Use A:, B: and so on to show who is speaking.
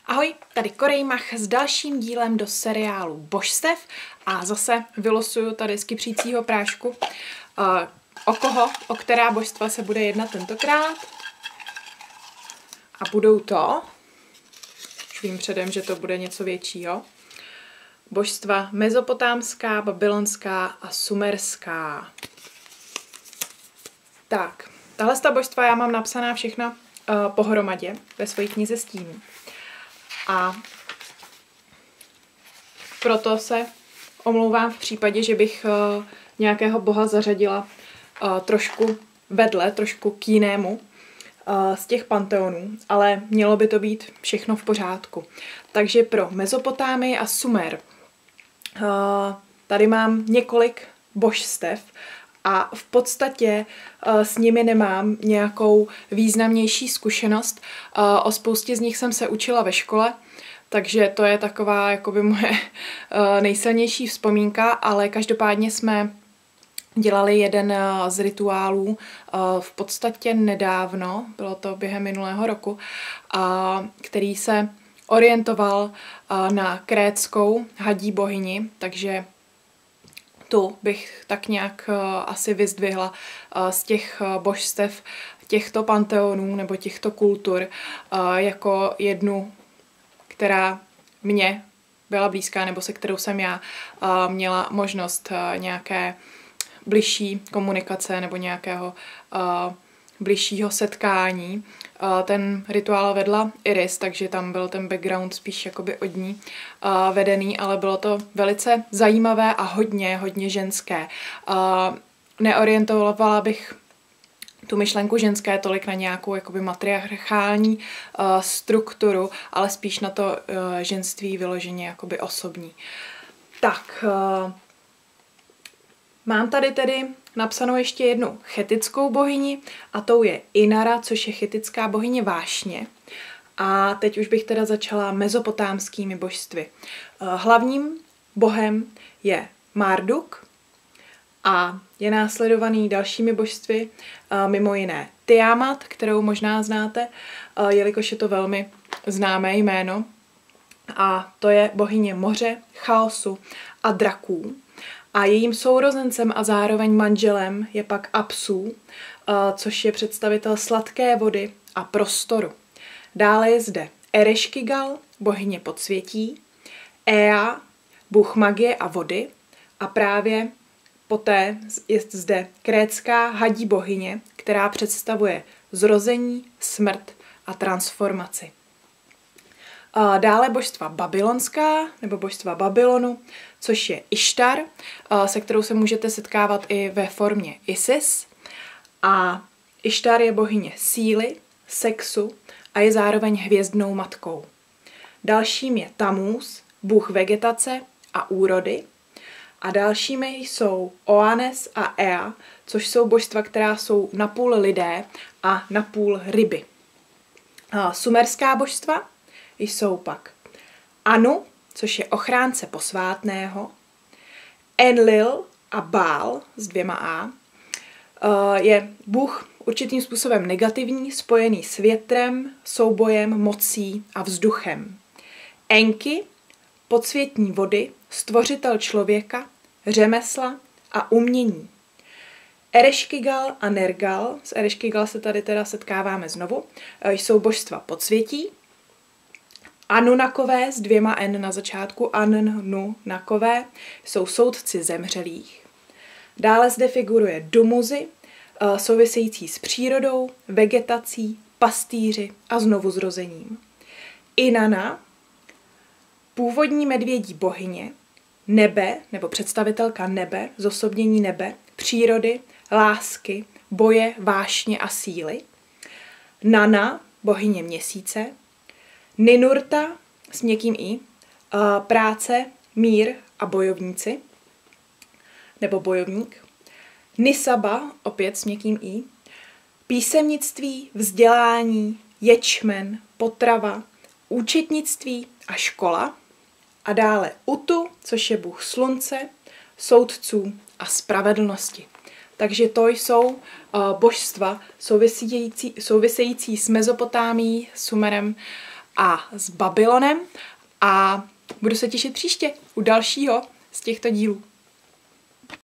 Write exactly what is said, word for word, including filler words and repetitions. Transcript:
A: Ahoj, tady Korejmach s dalším dílem do seriálu Božstev a zase vylosuju tady z kypřícího prášku, uh, o koho, o která božstva se bude jednat tentokrát. A budou to, už vím předem, že to bude něco většího, božstva mezopotámská, babylonská a sumerská. Tak, tahle ta božstva já mám napsaná všechna uh, pohromadě ve své knize stínů. A proto se omlouvám v případě, že bych uh, nějakého boha zařadila uh, trošku vedle, trošku k jinému uh, z těch panteonů, ale mělo by to být všechno v pořádku. Takže pro Mezopotámii a Sumer uh, tady mám několik božstev a v podstatě uh, s nimi nemám nějakou významnější zkušenost. Uh, o spoustě z nich jsem se učila ve škole, takže to je taková jakoby moje uh, nejsilnější vzpomínka, ale každopádně jsme dělali jeden uh, z rituálů uh, v podstatě nedávno, bylo to během minulého roku, uh, který se orientoval uh, na krétskou hadí bohyni, takže tu bych tak nějak uh, asi vyzdvihla uh, z těch uh, božstev těchto panteonů nebo těchto kultur uh, jako jednu, která mě byla blízká nebo se kterou jsem já uh, měla možnost uh, nějaké bližší komunikace nebo nějakého uh, bližšího setkání. Uh, ten rituál vedla Iris, takže tam byl ten background spíš jakoby od ní uh, vedený, ale bylo to velice zajímavé a hodně, hodně ženské. Uh, neorientovala bych tu myšlenku ženské tolik na nějakou jakoby matriarchální uh, strukturu, ale spíš na to uh, ženství vyloženě jakoby osobní. Tak, uh, mám tady tedy napsanou ještě jednu chetickou bohyni a tou je Inara, což je chetická bohyně vášně. A teď už bych teda začala mezopotámskými božstvy. Hlavním bohem je Marduk a je následovaný dalšími božstvy, mimo jiné Tiamat, kterou možná znáte, jelikož je to velmi známé jméno. A to je bohyně moře, chaosu a draků. A jejím sourozencem a zároveň manželem je pak Apsu, což je představitel sladké vody a prostoru. Dále je zde Ereškigal, bohyně podsvětí, Ea, bůh magie a vody a právě poté je zde krétská hadí bohyně, která představuje zrození, smrt a transformaci. Dále božstva babylonská nebo božstva Babylonu, což je Ištar, se kterou se můžete setkávat i ve formě Isis. A Ištar je bohyně síly, sexu a je zároveň hvězdnou matkou. Dalším je Tamuz, bůh vegetace a úrody. A dalšími jsou Oannes a Ea, což jsou božstva, která jsou napůl lidé a napůl ryby. A sumerská božstva jsou pak Anu, což je ochránce posvátného, Enlil a Baal s dvěma A, je bůh určitým způsobem negativní, spojený s větrem, soubojem, mocí a vzduchem. Enki, podsvětní vody, stvořitel člověka, řemesla a umění. Ereškigal a Nergal, s Ereškigal se tady teda setkáváme znovu, jsou božstva podsvětí. Anunakové s dvěma N na začátku, Annunakové, jsou soudci zemřelých. Dále zde figuruje Dumuzi, související s přírodou, vegetací, pastýři a znovuzrozením. Inanna, původní medvědí bohyně, nebe nebo představitelka nebe, zosobnění nebe, přírody, lásky, boje, vášně a síly. Nana, bohyně měsíce. Ninurta s měkkým i, práce, mír a bojovníci, nebo bojovník. Nisaba, opět s měkkým i, písemnictví, vzdělání, ječmen, potrava, účetnictví a škola. A dále Utu, což je bůh slunce, soudců a spravedlnosti. Takže to jsou uh, božstva související, související s Mezopotámií, Sumerem a s Babylonem a budu se těšit příště u dalšího z těchto dílů.